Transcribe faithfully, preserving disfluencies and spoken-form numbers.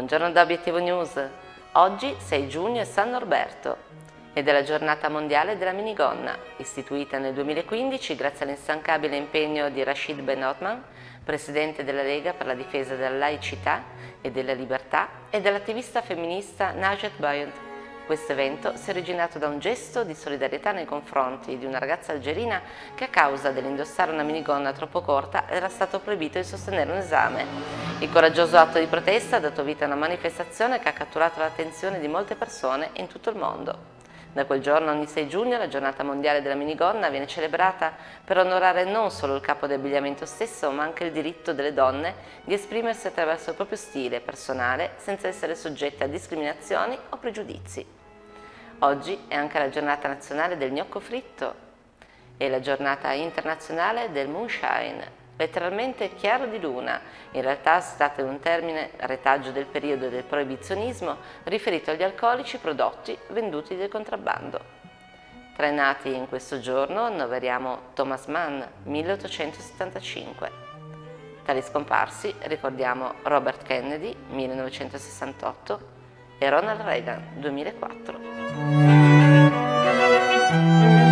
Buongiorno da Obiettivo News. Oggi sei giugno è San Norberto ed è la giornata mondiale della minigonna, istituita nel duemilaquindici grazie all'instancabile impegno di Rashid Ben Othman, presidente della Lega per la difesa della laicità e della libertà, e dell'attivista femminista Najat Buyut. Questo evento si è originato da un gesto di solidarietà nei confronti di una ragazza algerina che a causa dell'indossare una minigonna troppo corta era stato proibito di sostenere un esame. Il coraggioso atto di protesta ha dato vita a una manifestazione che ha catturato l'attenzione di molte persone in tutto il mondo. Da quel giorno, ogni sei giugno, la giornata mondiale della minigonna viene celebrata per onorare non solo il capo di abbigliamento stesso, ma anche il diritto delle donne di esprimersi attraverso il proprio stile personale senza essere soggette a discriminazioni o pregiudizi. Oggi è anche la giornata nazionale del gnocco fritto e la giornata internazionale del moonshine, letteralmente chiaro di luna. In realtà si tratta di un termine retaggio del periodo del proibizionismo riferito agli alcolici prodotti venduti del contrabbando. Tra i nati in questo giorno annoveriamo Thomas Mann, milleottocentosettantacinque. Tra gli scomparsi ricordiamo Robert Kennedy, millenovecentosessantotto, e Ronald Reagan, duemilaquattro.